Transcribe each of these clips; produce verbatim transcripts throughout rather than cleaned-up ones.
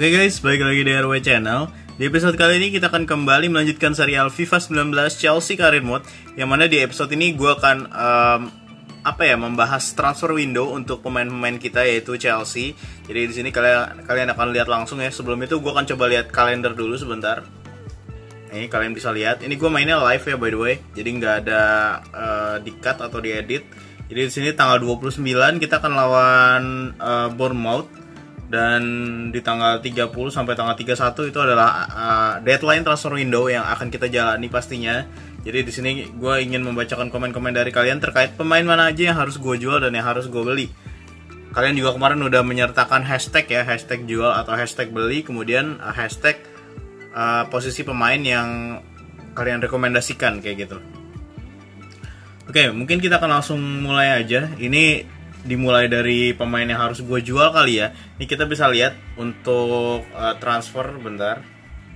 Oke guys, balik lagi di R W Channel. Di episode kali ini kita akan kembali melanjutkan serial FIFA sembilan belas Chelsea Career Mode, yang mana di episode ini gue akan um, apa ya membahas transfer window untuk pemain-pemain kita yaitu Chelsea. Jadi di sini kalian kalian akan lihat langsung ya. Sebelum itu gue akan coba lihat kalender dulu sebentar. Ini kalian bisa lihat. Ini gue mainnya live ya by the way. Jadi nggak ada uh, di cut atau diedit. Jadi di sini tanggal dua puluh sembilan kita akan lawan uh, Bournemouth. Dan di tanggal tiga puluh sampai tanggal tiga puluh satu itu adalah uh, deadline transfer window yang akan kita jalani pastinya. Jadi di sini gue ingin membacakan komen-komen dari kalian terkait pemain mana aja yang harus gue jual dan yang harus gue beli. Kalian juga kemarin udah menyertakan hashtag ya, hashtag jual atau hashtag beli, kemudian uh, hashtag uh, posisi pemain yang kalian rekomendasikan kayak gitu. Oke, mungkin kita akan langsung mulai aja. Ini dimulai dari pemain yang harus gue jual kali ya. Ini kita bisa lihat untuk uh, transfer bentar.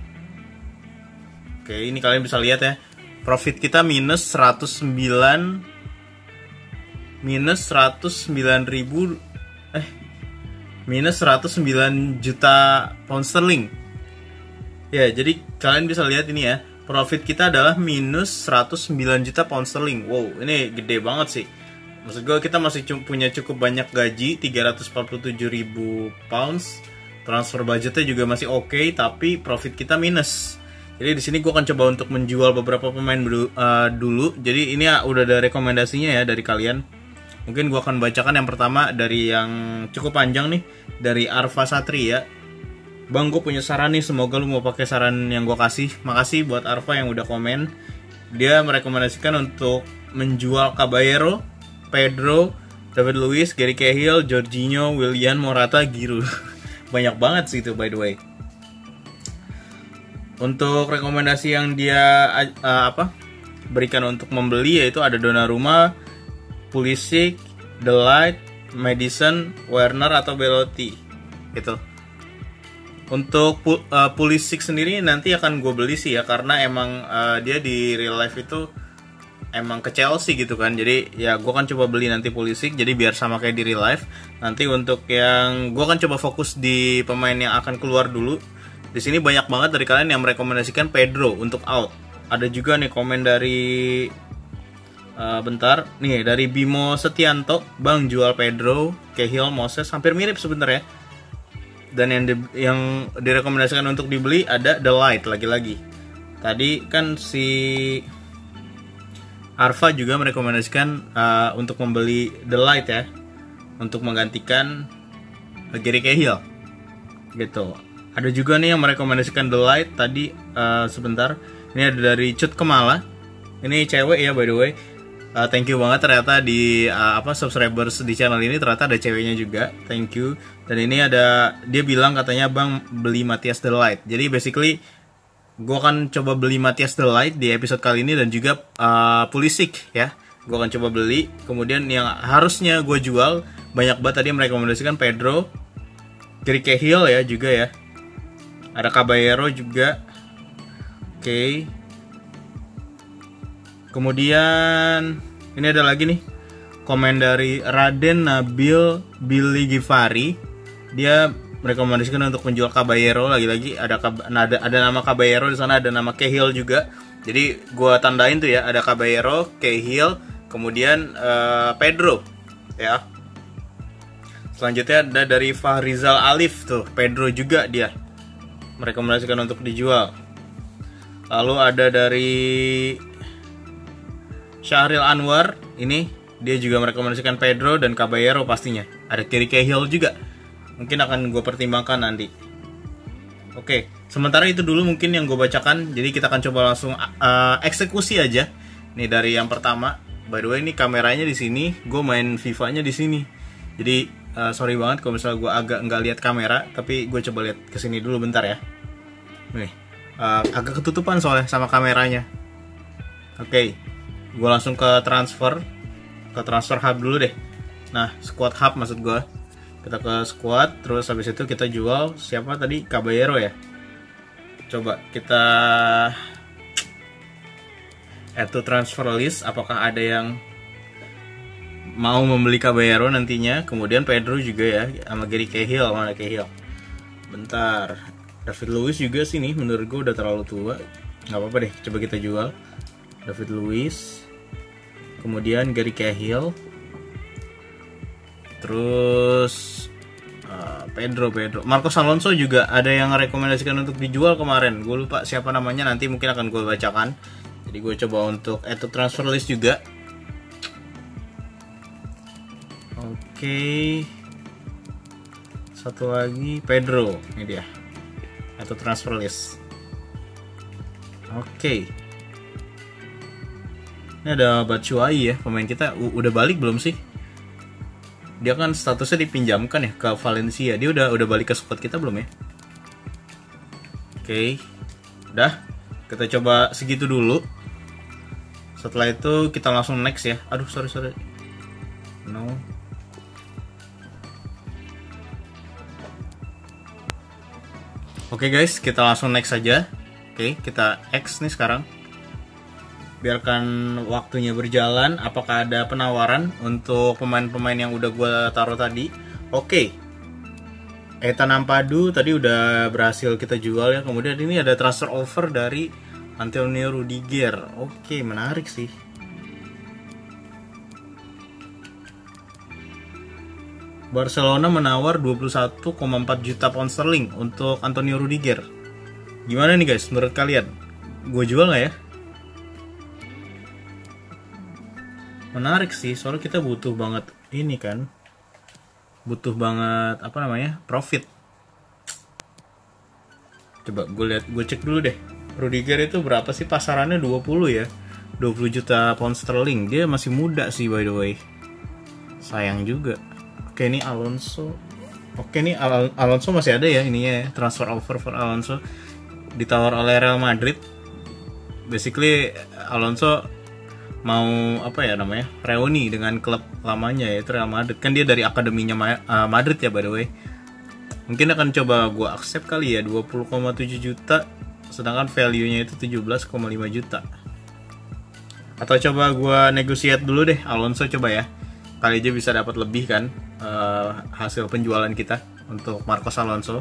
Oke, ini kalian bisa lihat ya. Profit kita minus seratus sembilan minus seratus sembilan ribu eh minus seratus sembilan juta pound sterling. Ya, jadi kalian bisa lihat ini ya. Profit kita adalah minus seratus sembilan juta pound sterling. Wow, ini gede banget sih. Maksud gue kita masih punya cukup banyak gaji, tiga ratus empat puluh tujuh ribu pounds. Transfer budgetnya juga masih oke, okay, tapi profit kita minus. Jadi di sini gue akan coba untuk menjual beberapa pemain dulu, uh, dulu. Jadi ini ya, udah ada rekomendasinya ya dari kalian. Mungkin gue akan bacakan yang pertama dari yang cukup panjang nih, dari Arfa Satria. Bang, gue punya saran nih, semoga lu mau pakai saran yang gue kasih. Makasih buat Arfa yang udah komen. Dia merekomendasikan untuk menjual Caballero, Pedro, David Luiz, Gary Cahill, Jorginho, Willian, Morata, Giroud. Banyak banget sih itu by the way. Untuk rekomendasi yang dia uh, apa berikan untuk membeli yaitu ada Donnarumma, Pulisic, De Ligt, Maddison, Werner atau Belotti. Gitu. Untuk uh, Pulisic sendiri nanti akan gue beli sih ya, karena emang uh, dia di real life itu emang ke Chelsea gitu kan. Jadi ya gue kan coba beli nanti Pulisic, jadi biar sama kayak di real life. Nanti untuk yang gue kan coba fokus di pemain yang akan keluar dulu. Di sini banyak banget dari kalian yang merekomendasikan Pedro untuk out. Ada juga nih komen dari uh, bentar nih dari Bimo Setianto, Bang jual Pedro, Cahill, Moses, hampir mirip sebenarnya. Dan yang di, yang direkomendasikan untuk dibeli ada The Light lagi-lagi. Tadi kan si Arfa juga merekomendasikan uh, untuk membeli The Light ya, untuk menggantikan Gary Cahill gitu. Ada juga nih yang merekomendasikan The Light tadi uh, sebentar. Ini ada dari Cut Kemala. Ini cewek ya by the way. Uh, thank you banget ternyata di uh, apa subscribers di channel ini ternyata ada ceweknya juga. Thank you. Dan ini ada dia bilang katanya Bang beli Matthias De Ligt. Jadi basically gue akan coba beli Matthias De Ligt di episode kali ini dan juga uh, Pulisic ya. Gue akan coba beli. Kemudian yang harusnya gue jual banyak banget tadi merekomendasikan Pedro, Gary Cahill ya juga ya. Ada Caballero juga. Oke. Okay. Kemudian ini ada lagi nih komen dari Raden Nabil Billy Givari. Dia merekomendasikan untuk menjual Caballero lagi-lagi. Ada ada ada nama Caballero di sana, ada nama Cahill juga. Jadi gua tandain tuh ya, ada Caballero, Cahill, kemudian uh, Pedro ya. Selanjutnya ada dari Fahrizal Alif tuh, Pedro juga dia merekomendasikan untuk dijual. Lalu ada dari Syahril Anwar, ini dia juga merekomendasikan Pedro dan Caballero pastinya. Ada Gary Cahill juga. Mungkin akan gue pertimbangkan nanti. Oke, sementara itu dulu mungkin yang gue bacakan. Jadi kita akan coba langsung uh, eksekusi aja. Nih dari yang pertama. By the way ini kameranya di sini. Gue main FIFA-nya di sini. Jadi uh, sorry banget kalau misalnya gue agak nggak lihat kamera. Tapi gue coba lihat ke sini dulu bentar ya. Nih, uh, agak ketutupan soalnya sama kameranya. Oke, gue langsung ke transfer. Ke transfer hub dulu deh. Nah, squad hub maksud gue. Kita ke squad, terus habis itu kita jual siapa tadi? Caballero ya. Coba kita add to transfer list. Apakah ada yang mau membeli Caballero nantinya? Kemudian Pedro juga ya, sama Gary Cahill, mana Cahill? Bentar, David Luiz juga sih nih, menurut gue udah terlalu tua. Nggak apa-apa deh, coba kita jual David Luiz. Kemudian Gary Cahill. Terus uh, Pedro Pedro Marcos Alonso juga ada yang rekomendasikan untuk dijual kemarin. Gue lupa siapa namanya, nanti mungkin akan gue bacakan. Jadi gue coba untuk add to transfer list juga. Oke, okay. Satu lagi Pedro, ini dia add to transfer list. Oke, okay. Ini ada Batshuayi ya, pemain kita U udah balik belum sih? Dia kan statusnya dipinjamkan ya ke Valencia. Dia udah udah balik ke squad kita belum ya? Oke, okay. Udah, kita coba segitu dulu. Setelah itu kita langsung next ya. Aduh, sorry sorry. No. Oke okay guys, kita langsung next saja. Oke, okay, kita X nih sekarang. Biarkan waktunya berjalan. Apakah ada penawaran untuk pemain-pemain yang udah gue taruh tadi? Oke, okay. Ethan Ampadu tadi udah berhasil kita jual ya. Kemudian ini ada transfer offer dari Antonio Rudiger. Oke, okay, menarik sih. Barcelona menawar dua puluh satu koma empat juta pound sterling untuk Antonio Rudiger. Gimana nih guys, menurut kalian? Gue jual nggak ya? Menarik sih, soalnya kita butuh banget ini kan, butuh banget apa namanya, profit. Coba gue lihat, gue cek dulu deh. Rudiger itu berapa sih pasarannya? Dua puluh ya, dua puluh juta pound sterling. Dia masih muda sih by the way. Sayang juga. Oke, ini Alonso. Oke, ini Al Alonso masih ada ya ininya ya, transfer offer for Alonso ditawar oleh Real Madrid. Basically Alonso mau apa ya namanya, reuni dengan klub lamanya yaitu Real Madrid. Kan dia dari akademinya Madrid ya by the way. Mungkin akan coba gue accept kali ya, dua puluh koma tujuh juta, sedangkan value-nya itu tujuh belas koma lima juta. Atau coba gue negotiate dulu deh Alonso, coba ya, kali aja bisa dapat lebih kan uh, hasil penjualan kita untuk Marcos Alonso.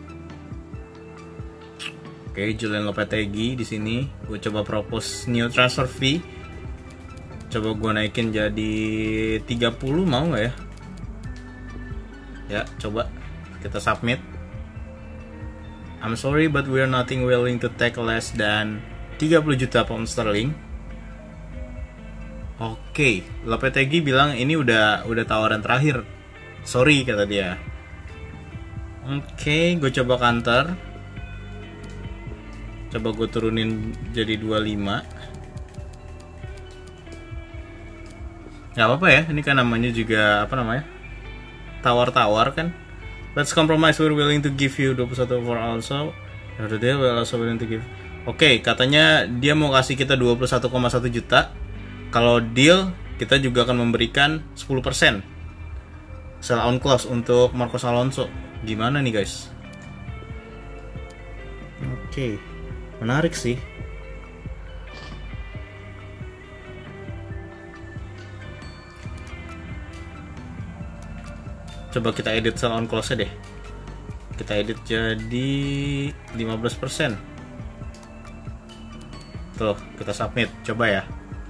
Oke, Julian Lopetegui di sini gue coba propose new transfer fee. Coba gue naikin jadi tiga puluh, mau nggak ya? Ya, coba kita submit. I'm sorry but we are nothing willing to take less than tiga puluh juta pound sterling. Oke, okay. Lopetegui bilang ini udah udah tawaran terakhir. Sorry kata dia. Oke, okay, gue coba counter. Coba gue turunin jadi dua puluh lima. Gak apa-apa ya, ini kan namanya juga apa namanya, tawar-tawar kan. Let's compromise, we're willing to give you dua puluh satu for also. Dia we're also willing to give. Oke, okay, katanya dia mau kasih kita dua puluh satu koma satu juta. Kalau deal, kita juga akan memberikan sepuluh persen sell on clause untuk Marcos Alonso. Gimana nih guys? Oke, okay. Menarik sih. Coba kita edit sell on clause deh. Kita edit jadi lima belas persen. Tuh, kita submit. Coba ya.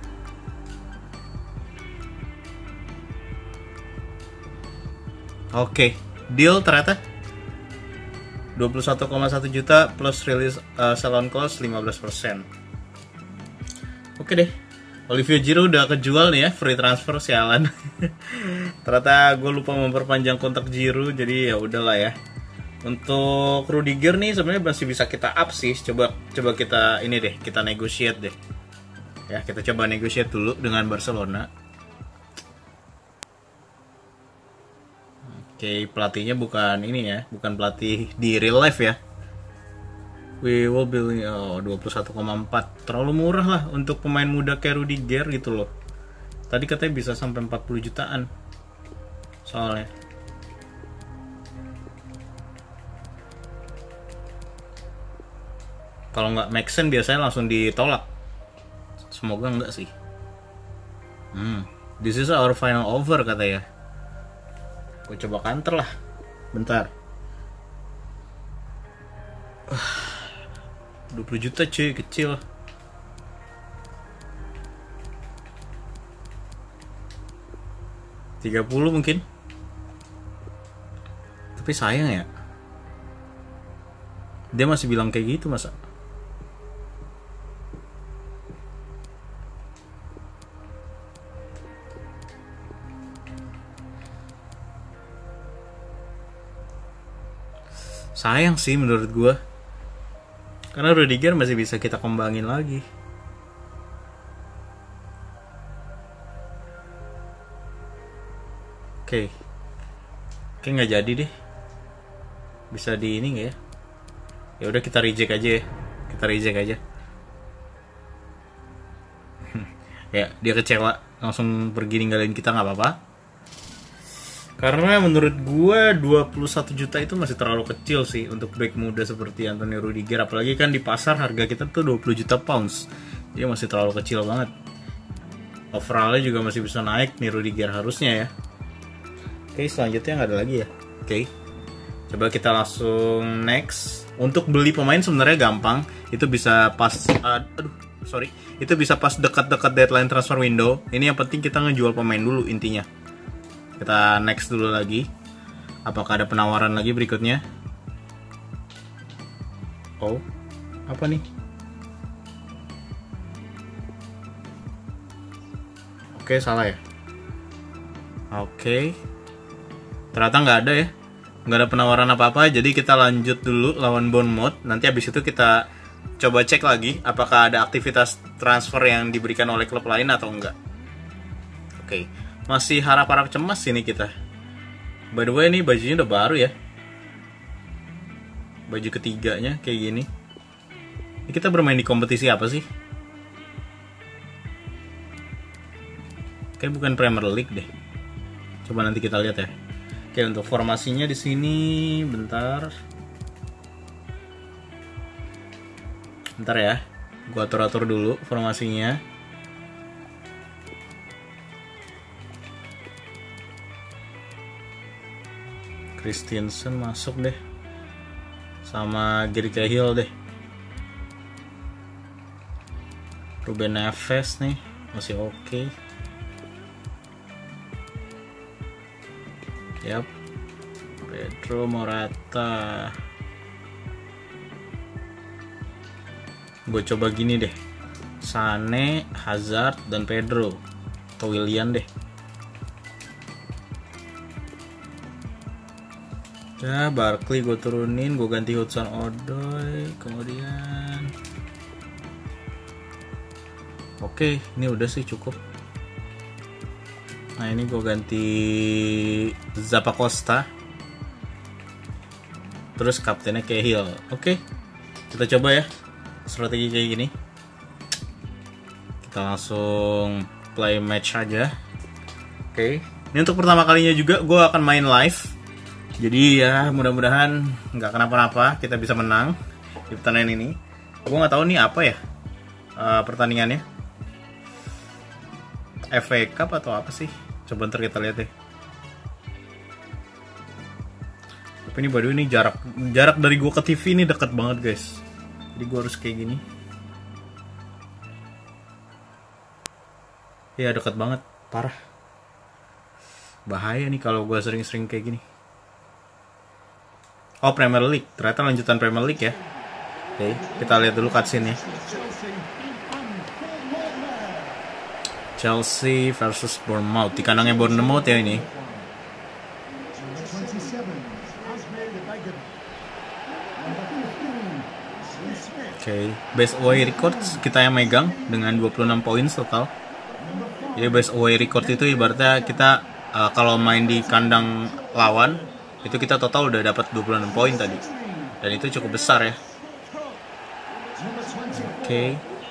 Oke, deal ternyata dua puluh satu koma satu juta plus release uh, sell on clause lima belas persen. Oke deh. Olivier Giroud udah kejual nih ya, free transfer, sialan. Ternyata gue lupa memperpanjang kontrak Giroud, jadi ya udahlah ya. Untuk Rudiger nih sebenarnya masih bisa kita up sih. Coba coba kita ini deh, kita negotiate deh. Ya, kita coba negotiate dulu dengan Barcelona. Oke, pelatihnya bukan ini ya, bukan pelatih di real life ya. We will be oh, dua puluh satu koma empat. Terlalu murah lah untuk pemain muda kayak Rudiger gitu loh. Tadi katanya bisa sampai empat puluh jutaan. Soalnya. Kalau nggak make sense biasanya langsung ditolak. Semoga enggak sih. Hmm, this is our final offer katanya. Gue coba counter lah. Bentar. dua puluh juta cuy, kecil. tiga puluh mungkin. Tapi sayang ya. Dia masih bilang kayak gitu masa. Sayang sih menurut gua. Karena Rudiger masih bisa kita kembangin lagi. Oke, oke nggak jadi deh. Bisa di ini nggak ya? Ya udah kita reject aja ya. Kita reject aja. Ya dia kecewa, langsung pergi ninggalin kita, nggak apa-apa. Karena menurut gue dua puluh satu juta itu masih terlalu kecil sih untuk back muda seperti Anthony Rudiger. Apalagi kan di pasar harga kita tuh dua puluh juta pounds. Dia masih terlalu kecil banget. Overallnya juga masih bisa naik nih Rudiger harusnya ya. Oke, selanjutnya nggak ada lagi ya. Oke, coba kita langsung next. Untuk beli pemain sebenarnya gampang. Itu bisa pas, uh, aduh, sorry. Itu bisa pas dekat-dekat deadline transfer window. Ini yang penting kita ngejual pemain dulu intinya. Kita next dulu lagi. Apakah ada penawaran lagi berikutnya? Oh, apa nih? Oke, salah ya. Oke. Ternyata nggak ada ya, nggak ada penawaran apa-apa. Jadi kita lanjut dulu lawan Bournemouth. Nanti habis itu kita coba cek lagi apakah ada aktivitas transfer yang diberikan oleh klub lain atau enggak. Oke, masih harap-harap cemas ini kita. By the way, ini bajunya udah baru ya, baju ketiganya kayak gini. Ini kita bermain di kompetisi apa sih? Kayak bukan Premier League deh. Coba nanti kita lihat ya. Oke, untuk formasinya di sini bentar. Bentar ya. Gua atur-atur dulu formasinya. Christensen masuk deh. Sama Gary Cahill deh. Ruben Neves nih masih oke. Okay. Yap, Pedro Morata. Gue coba gini deh, Sane, Hazard, dan Pedro atau Willian deh. Ya, Barkley gue turunin, gue ganti Hudson Odoi, kemudian oke, ini udah sih cukup. Nah, ini gue ganti Zappacosta. Terus kaptennya Cahill. Oke, kita coba ya strategi kayak gini. Kita langsung play match aja. Oke, ini untuk pertama kalinya juga gue akan main live. Jadi ya mudah-mudahan nggak kenapa-napa, kita bisa menang di pertandingan ini. Gue nggak tahu nih apa ya uh, pertandingannya, F A Cup atau apa sih? Coba ntar kita lihat deh. Tapi ini baru ini jarak jarak dari gue ke T V ini dekat banget guys. Jadi gue harus kayak gini. Ya dekat banget, parah. Bahaya nih kalau gue sering-sering kayak gini. Oh, Premier League. Ternyata lanjutan Premier League ya. Oke, kita lihat dulu cutscene-nya. Chelsea versus Bournemouth. Di kandangnya Bournemouth ya ini. Oke, okay. Best away record kita yang megang dengan dua puluh enam poin total. Jadi best away record itu ibaratnya kita uh, kalau main di kandang lawan itu kita total udah dapat dua puluh enam poin tadi. Dan itu cukup besar ya. Oke. Okay.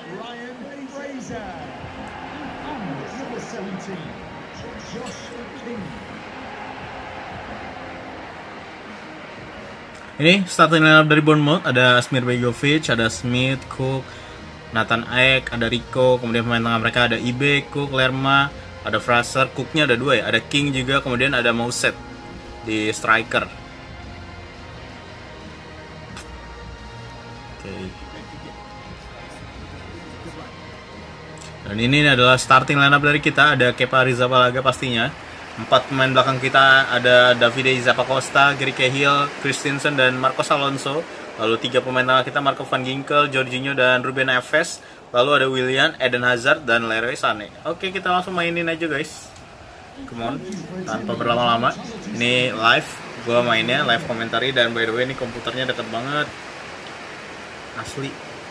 Ini starting lineup dari Bournemouth, ada Asmir Begovic, ada Smith, Cook, Nathan Ake, ada Rico, kemudian pemain tengah mereka ada Ibe, Cook, Lerma, ada Fraser, Cooknya ada dua ya, ada King juga, kemudian ada Mouset di striker. Oke. Okay. Dan ini adalah starting lineup dari kita. Ada Kepa Arrizabalaga pastinya. Empat pemain belakang kita ada Davide Zappacosta, Gary Cahill, Christensen, dan Marcos Alonso. Lalu tiga pemain tengah kita Marco van Ginkel, Jorginho, dan Ruben Neves. Lalu ada Willian, Eden Hazard, dan Leroy Sané. Oke, kita langsung mainin aja guys. Come on, tanpa berlama-lama. Ini live, gue mainnya live komentari, dan by the way ini komputernya deket banget. Asli.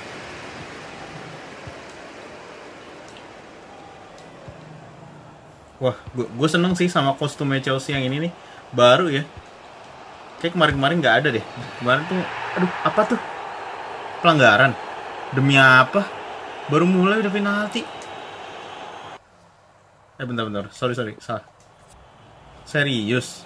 Wah, gue seneng sih sama kostumnya Chelsea yang ini nih. Baru ya. Kayak kemarin-kemarin nggak ada deh. Kemarin tuh, aduh, apa tuh? Pelanggaran. Demi apa? Baru mulai udah penalti. Eh, bentar-bentar. Sorry, sorry. Salah. Serius.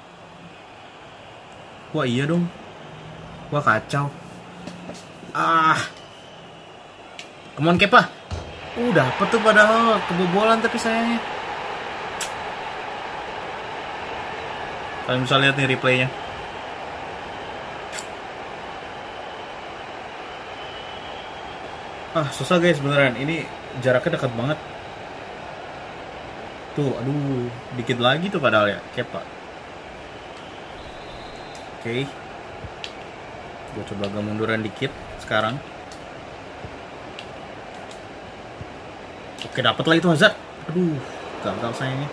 Wah, iya dong. Wah, kacau. Ah. Come on, Kepa. Uh, dapet tuh padahal. Kebobolan tapi sayangnya. Kalian bisa lihat nih replaynya. Ah, susah guys beneran. Ini jaraknya dekat banget. Tuh, aduh, dikit lagi tuh padahal ya, Kepa. Oke. Okay. Gue coba agak munduran dikit sekarang. Oke, dapet lah itu Hazard. Aduh, gagal sayangnya.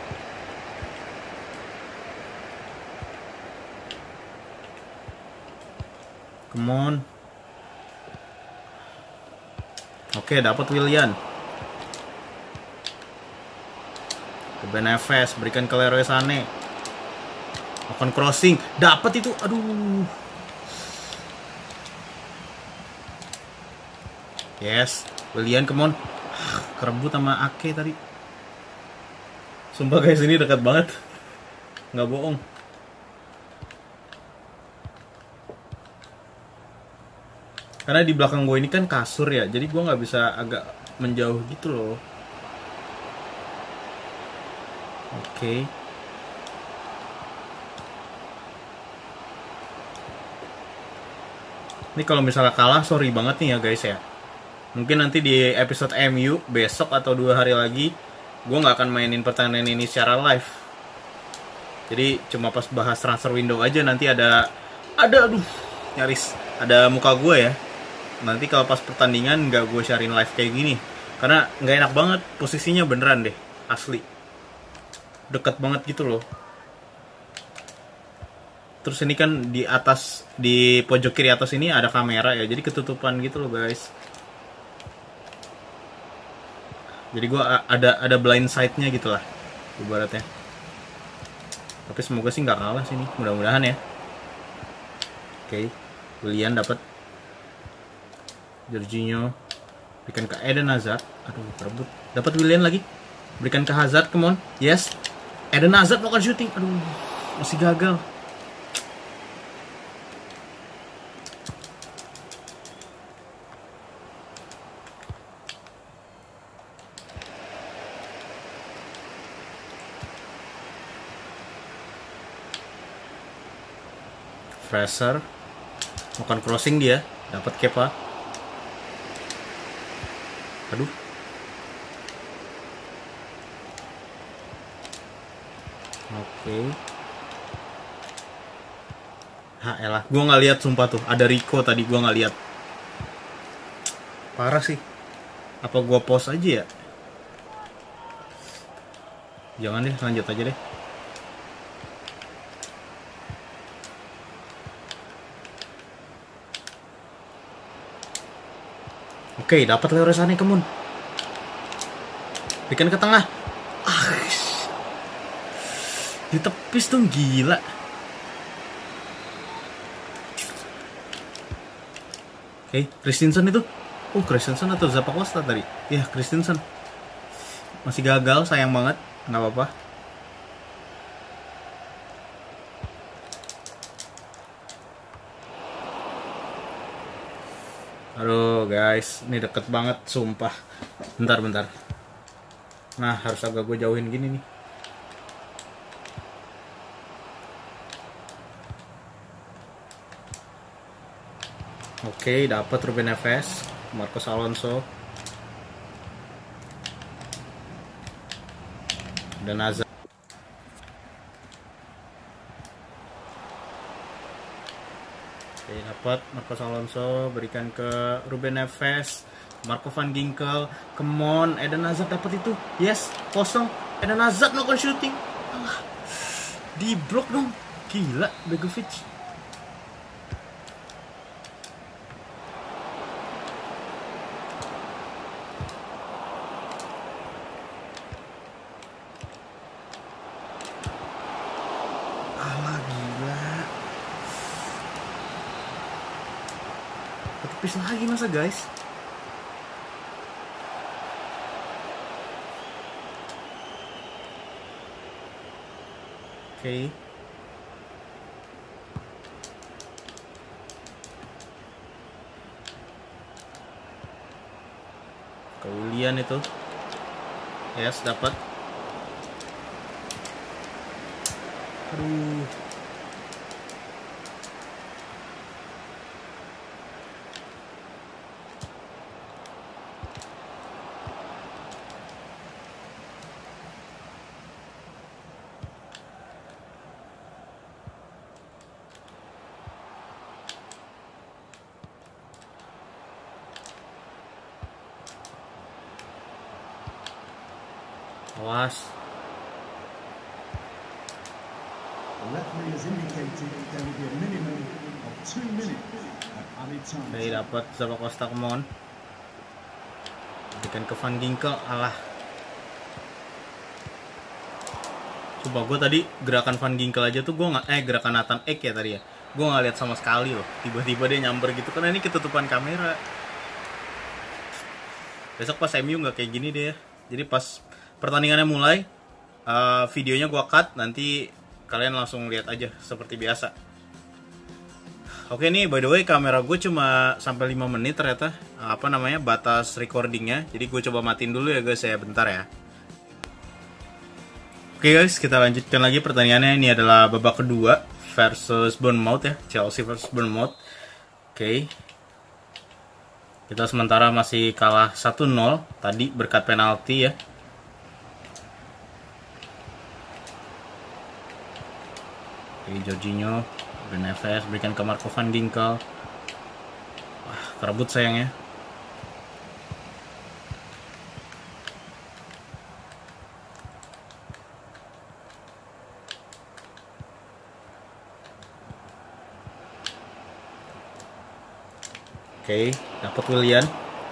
Come on. Oke, dapat Willian. Ruben Neves berikan ke Leroy Sané. Akan crossing, dapat itu. Aduh. Yes, Willian, come on. Kerebut sama Ake tadi. Sumpah guys, ini dekat banget. Nggak bohong. Karena di belakang gue ini kan kasur ya, jadi gue nggak bisa agak menjauh gitu loh. Oke. Okay. Ini kalau misalnya kalah, sorry banget nih ya guys ya. Mungkin nanti di episode M U besok atau dua hari lagi, gue nggak akan mainin pertandingan ini secara live. Jadi cuma pas bahas transfer window aja, nanti ada, ada aduh nyaris ada muka gue ya. Nanti kalau pas pertandingan nggak gue sharein live kayak gini, karena nggak enak banget posisinya beneran deh, asli deket banget gitu loh. Terus ini kan di atas, di pojok kiri atas ini ada kamera ya, jadi ketutupan gitu loh guys. Jadi gue ada ada blind side-nya gitu lah ibaratnya. Tapi semoga sih nggak kalah sini, mudah-mudahan ya. Oke, Willian dapat. Jorginho berikan ke Eden Hazard. Aduh, terebut. Dapat Willian lagi. Berikan ke Hazard, come on. Yes. Eden Hazard melakukan shooting. Aduh, masih gagal. Fraser melakukan crossing dia. Dapat Kepa. Aduh. Oke. Ha elah, gue nggak lihat sumpah tuh. Ada Rico tadi, gue nggak lihat. Parah sih. Apa gue pause aja ya? Jangan deh, lanjut aja deh. Oke, dapat Leroy Sané, kemun. Berikan ke tengah. Ah, ditepis tuh, gila. Oke, Christensen itu. Oh, Christensen atau Zappacosta tadi? Ya, Christensen. Masih gagal, sayang banget. Nggak apa-apa. Aduh guys, ini deket banget, sumpah. Bentar, bentar. Nah, harus agak gue jauhin gini nih. Oke, dapat Ruben Neves, Marcos Alonso. Dan Hazard. Oke, dapat Marcos Alonso, berikan ke Ruben Neves, Marco van Ginkel, come on, Eden Hazard dapat itu, yes, kosong, Eden Hazard melakukan shooting, alah, di blok dong, gila, Begovic. Alah, gila. Ketepis lagi masa guys. Oke. Okay. Ke Willian itu. Yes, dapat. Aduh. Awas. Oke, dapat Zaba Costa, come on. Berikan ke Van Ginkel, alah. Coba gue tadi gerakan Van Ginkel aja tuh gue nggak, eh gerakan Nathan Ake ya tadi ya. Gue nggak lihat sama sekali loh. Tiba-tiba dia nyamber gitu karena ini ketutupan kamera. Besok pas M U nggak kayak gini deh ya. Jadi pas pertandingannya mulai, uh, videonya gua cut, nanti kalian langsung lihat aja seperti biasa. Oke nih, by the way kamera gue cuma sampai lima menit ternyata, apa namanya, batas recordingnya. Jadi gue coba matiin dulu ya guys ya, bentar ya. Oke guys, kita lanjutkan lagi pertandingannya. Ini adalah babak kedua versus Bournemouth ya, Chelsea versus Bournemouth. Oke. Kita sementara masih kalah satu nol tadi berkat penalti ya. Oke, Jorginho, Ruben Neves, berikan ke Marco van Ginkel. Wah, kerebut sayangnya. Oke, dapat Willian.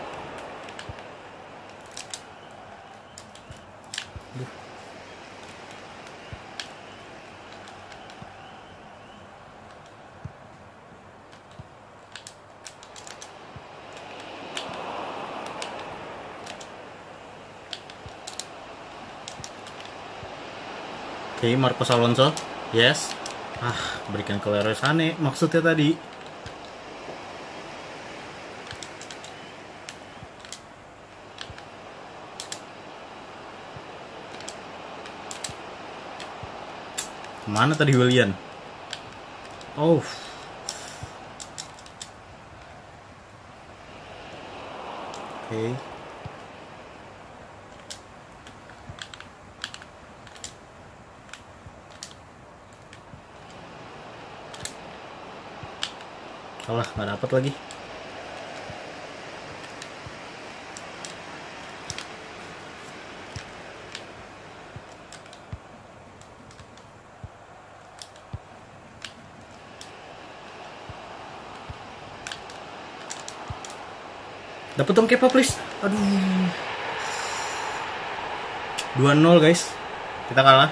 Oke, Marcos Alonso, yes. Ah, berikan ke Leroy Sané, maksudnya tadi. Kemana tadi Willian? Oh. Oke. Salah, nggak dapat lagi. Dapat dong Kepa please. Aduh. dua nol guys. Kita kalah.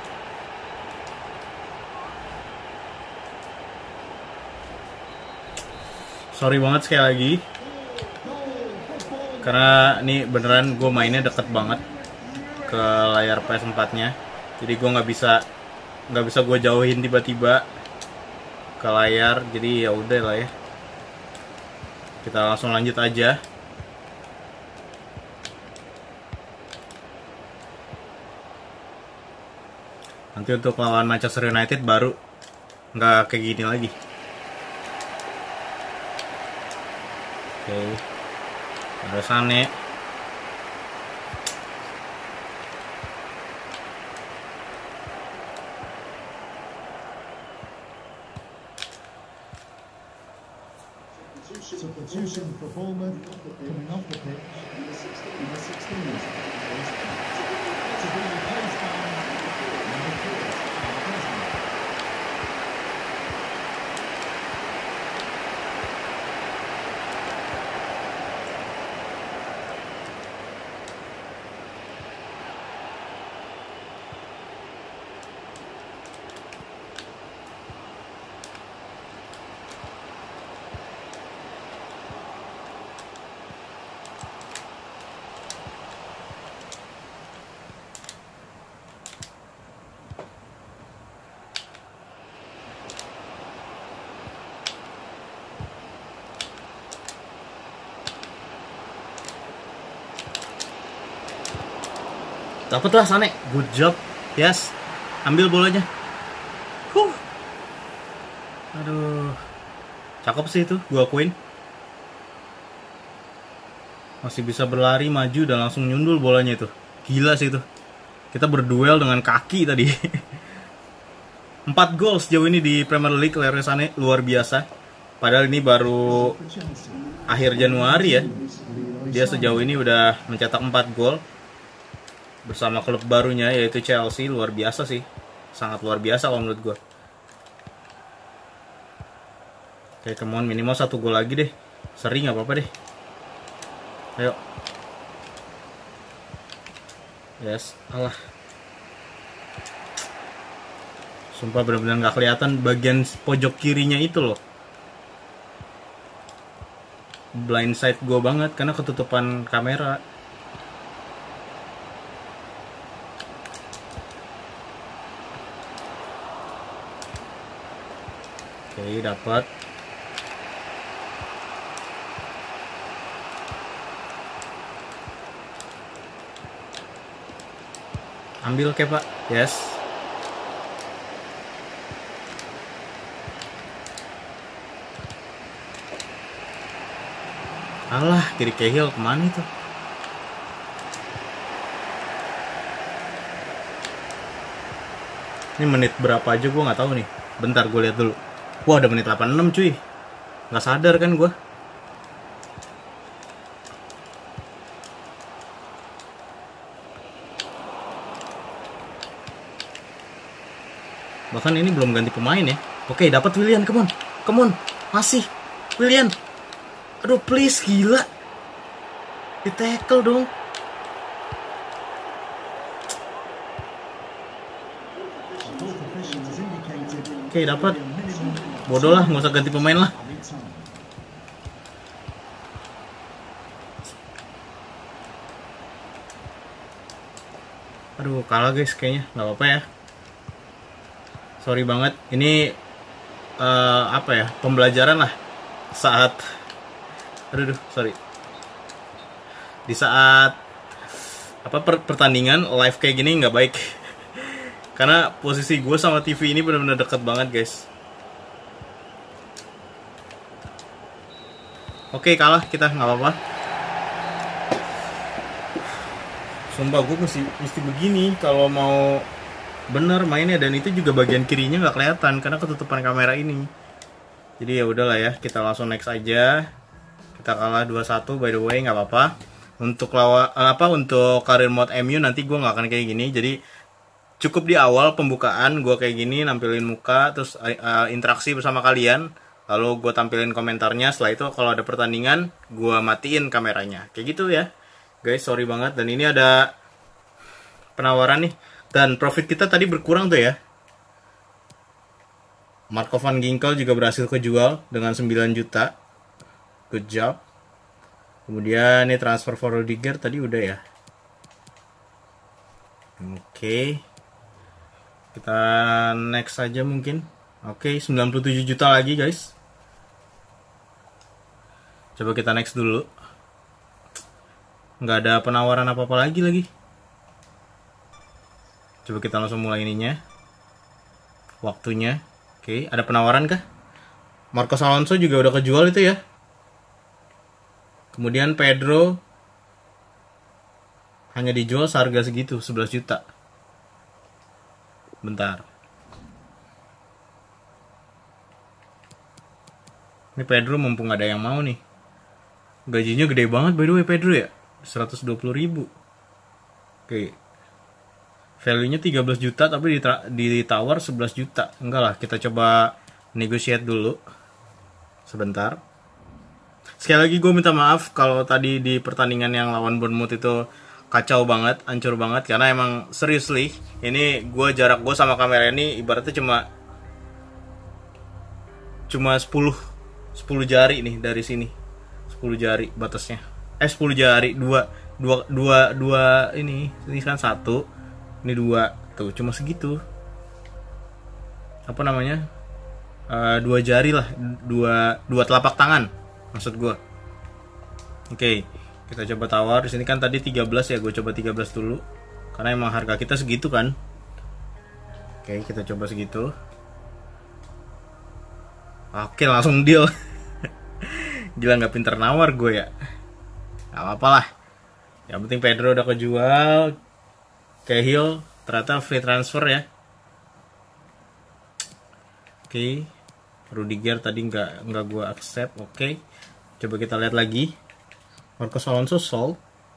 Sorry banget sekali lagi. Karena ini beneran gue mainnya deket banget ke layar P S empat nya. Jadi gue nggak bisa nggak bisa gue jauhin tiba-tiba ke layar. Jadi ya udah lah ya. Kita langsung lanjut aja. Nanti untuk lawan Manchester United baru nggak kayak gini lagi. Oke, ada Sané. Substitution for Bournemouth coming off the pitch in the sixteen minutes to be replaced by number four, Desmond. Dapet lah Sane, good job, yes, ambil bolanya. Huh. Aduh, cakep sih itu, gua akuin. Masih bisa berlari maju dan langsung nyundul bolanya itu, gila sih itu. Kita berduel dengan kaki tadi. Empat gol sejauh ini di Premier League, Leroy Sané luar biasa. Padahal ini baru akhir Januari ya. Dia sejauh ini udah mencetak empat gol. Bersama klub barunya yaitu Chelsea, luar biasa sih, sangat luar biasa kalau menurut gue. Oke, come on, minimal satu gol lagi deh, seri nggak apa-apa deh. Ayo, yes, alah, sumpah benar-benar nggak kelihatan bagian pojok kirinya itu loh. Blindside gue banget karena ketutupan kamera. Oke, dapat. Ambil ke Pak. Yes. Alah, kiri Cahill kemana itu? Ini menit berapa aja gue nggak tahu nih. Bentar gue lihat dulu. Wah, udah menit delapan puluh enam cuy. Nggak sadar kan gue. Bahkan ini belum ganti pemain ya. Oke, dapat Willian, come on. Come on. Masih. Willian. Aduh, please, gila. Di tackle dong. Oke, dapat. Bodoh lah, nggak usah ganti pemain lah. Aduh, kalah guys kayaknya. Nggak apa-apa ya. Sorry banget. Ini uh, apa ya? Pembelajaran lah. Saat aduh, aduh, sorry. Di saat apa per pertandingan live kayak gini nggak baik. Karena posisi gue sama T V ini benar-benar deket banget guys. Oke, kalah kita, nggak apa-apa. Sumpah gue mesti mesti begini kalau mau bener mainnya, dan itu juga bagian kirinya nggak kelihatan karena ketutupan kamera ini. Jadi ya udahlah ya, kita langsung next aja. Kita kalah dua satu by the way, nggak apa-apa. Untuk lawa apa untuk Career Mode M U nanti gue nggak akan kayak gini. Jadi cukup di awal pembukaan gue kayak gini, nampilin muka, terus uh, interaksi bersama kalian. Lalu gue tampilin komentarnya. Setelah itu kalau ada pertandingan, gue matiin kameranya. Kayak gitu ya guys, sorry banget. Dan ini ada penawaran nih. Dan profit kita tadi berkurang tuh ya. Marco van Ginkel juga berhasil kejual dengan sembilan juta. Good job. Kemudian ini transfer for Rudiger tadi udah ya. Oke. Kita next saja mungkin. Oke, sembilan puluh tujuh juta lagi guys. Coba kita next dulu. Nggak ada penawaran apa-apa lagi lagi. Coba kita langsung mulai ininya. Waktunya. Oke, ada penawaran kah? Marcos Alonso juga udah kejual itu ya. Kemudian Pedro hanya dijual seharga segitu, sebelas juta. Bentar. Ini Pedro mumpung ada yang mau nih. Gajinya gede banget by the way Pedro ya. seratus dua puluh ribu. Oke. Value-nya tiga belas juta tapi ditawar sebelas juta. Enggak lah, kita coba negotiate dulu. Sebentar. Sekali lagi gue minta maaf kalau tadi di pertandingan yang lawan Bournemouth itu kacau banget, hancur banget. Karena emang seriously, ini gue jarak gue sama kamera ini ibaratnya cuma Cuma sepuluh sepuluh jari nih dari sini. sepuluh jari batasnya. Eh sepuluh jari, dua dua dua dua ini, ini kan satu, ini dua. Tuh, cuma segitu. Apa namanya? Uh, dua jari lah, dua dua telapak tangan maksud gue. Oke, kita coba tawar. Di sini kan tadi tiga belas ya, gue coba tiga belas dulu. Karena emang harga kita segitu kan. Oke, kita coba segitu. Oke, langsung deal. Gila, nggak pinter nawar gue ya. Gak apa-apa lah. Yang penting Pedro udah kejual. Cahill ternyata free transfer ya. Oke. Rudiger tadi nggak nggak gue accept. Oke. Coba kita lihat lagi. Marcos Alonso sold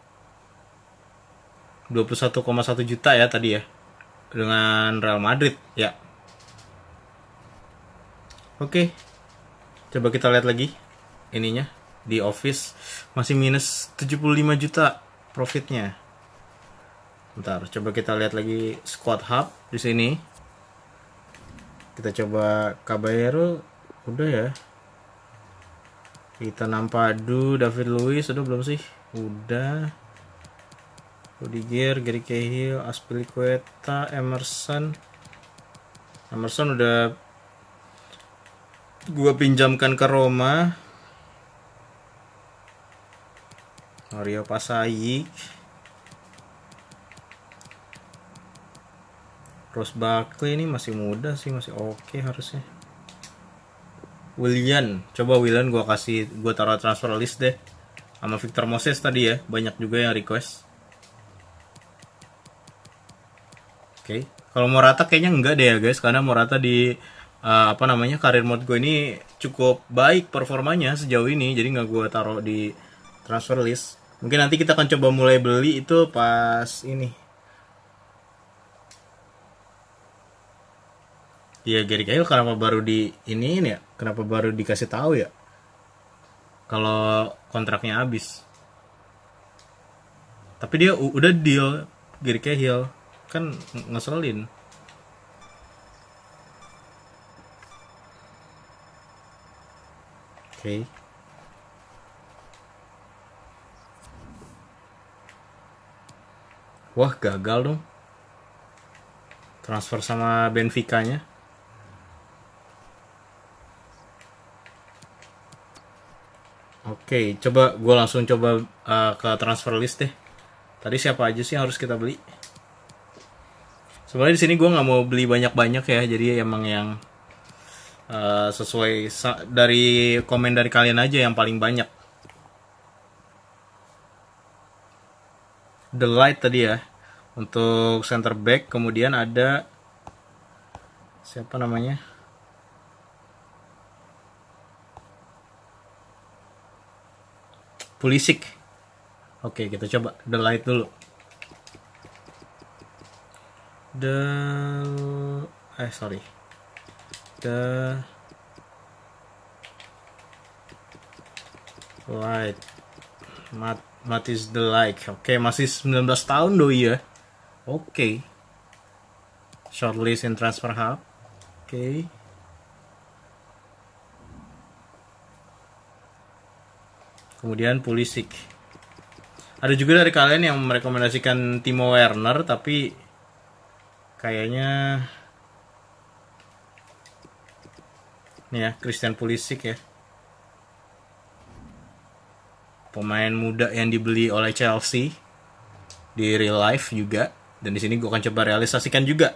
dua puluh satu koma satu juta ya tadi ya. Dengan Real Madrid ya. Oke, coba kita lihat lagi ininya di office masih minus tujuh puluh lima juta profitnya. Bentar, coba kita lihat lagi squad hub di sini. Kita coba Caballero udah ya. Kita Nampadu, David Luiz udah belum sih? Udah. Rudiger, Gary Cahill, Azpilicueta, Emerson. Emerson udah gua pinjamkan ke Roma. Mario Pasai, Ross Barkley ini masih muda sih, masih oke okay harusnya. Willian, coba Willian gua kasih, gua taruh transfer list deh. Sama Victor Moses tadi ya, banyak juga yang request. Oke, okay. Kalau Morata kayaknya enggak deh ya guys, karena Morata di Uh, apa namanya karir mode gue ini cukup baik performanya sejauh ini, jadi nggak gue taruh di transfer list. Mungkin nanti kita akan coba mulai beli itu pas ini. Ya Gary Cahill kenapa baru di ini ya? Kenapa baru dikasih tahu ya? Kalau kontraknya habis. Tapi dia udah deal Gary Cahill, kan ngeselin. Oke. Okay. Wah, gagal dong. Transfer sama Benfica-nya. Oke, okay, coba gue langsung coba uh, ke transfer list deh. Tadi siapa aja sih yang harus kita beli? Sebenarnya di sini gue nggak mau beli banyak-banyak ya, jadi emang yang Uh, sesuai dari komen dari kalian aja yang paling banyak. The Light tadi ya untuk center back, kemudian ada siapa namanya? Pulisic. Oke, kita coba The Light dulu. The eh sorry. The Light. Mat Matis The Light. Oke, masih sembilan belas tahun doi ya. Oke. Shortlist in transfer hub. Oke. Kemudian Pulisic. Ada juga dari kalian yang merekomendasikan Timo Werner, tapi kayaknya nih ya, Christian Pulisic ya. Pemain muda yang dibeli oleh Chelsea di real life juga, dan di sini gue akan coba realisasikan juga.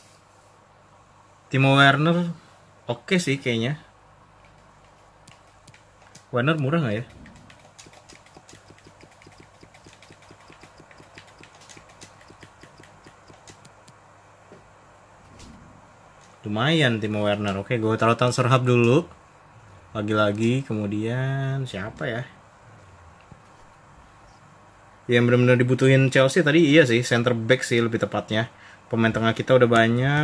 Timo Werner oke okay sih kayaknya. Werner murah nggak ya? Lumayan Timo Werner. Oke, gue taruh transfer hub dulu. lagi-lagi. Kemudian siapa ya yang benar-benar dibutuhin Chelsea tadi? Iya sih, center back sih lebih tepatnya. Pemain tengah kita udah banyak.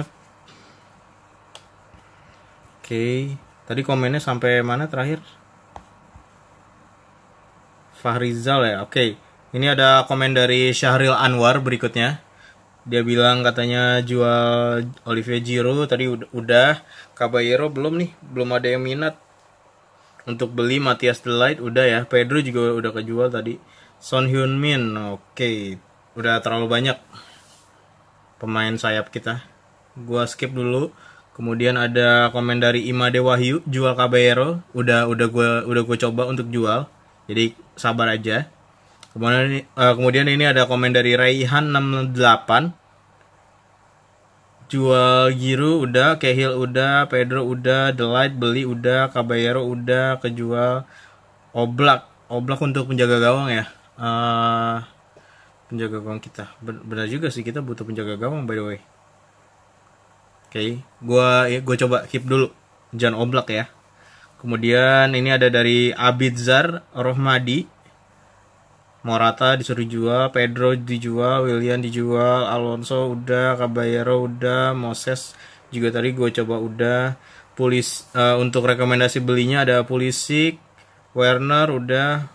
Oke, tadi komennya sampai mana terakhir? Fahrizal ya. Oke, ini ada komen dari Syahril Anwar berikutnya. Dia bilang katanya jual Olivier Giroud tadi udah, Caballero belum nih, belum ada yang minat. Untuk beli Matthias De Ligt udah ya, Pedro juga udah kejual tadi. Son Heung-min, oke, udah terlalu banyak pemain sayap kita. Gua skip dulu. Kemudian ada komen dari Imade Wahyu, jual Caballero, udah udah gua udah gua coba untuk jual. Jadi sabar aja. Kemudian uh, kemudian ini ada komen dari Raihan enam puluh delapan. Jual Giroud udah, Cahill udah, Pedro udah, De Ligt beli udah, Caballero udah, kejual. Oblak, Oblak untuk penjaga gawang ya. Uh, penjaga gawang kita. Benar juga sih, kita butuh penjaga gawang by the way. Oke, okay. gua ya, gua coba keep dulu Jan Oblak ya. Kemudian ini ada dari Abidzar Rohmadi. Morata disuruh jual, Pedro dijual, Willian dijual, Alonso udah, Caballero udah, Moses juga tadi gue coba udah. Pulis uh, untuk rekomendasi belinya ada Pulisic, Werner udah.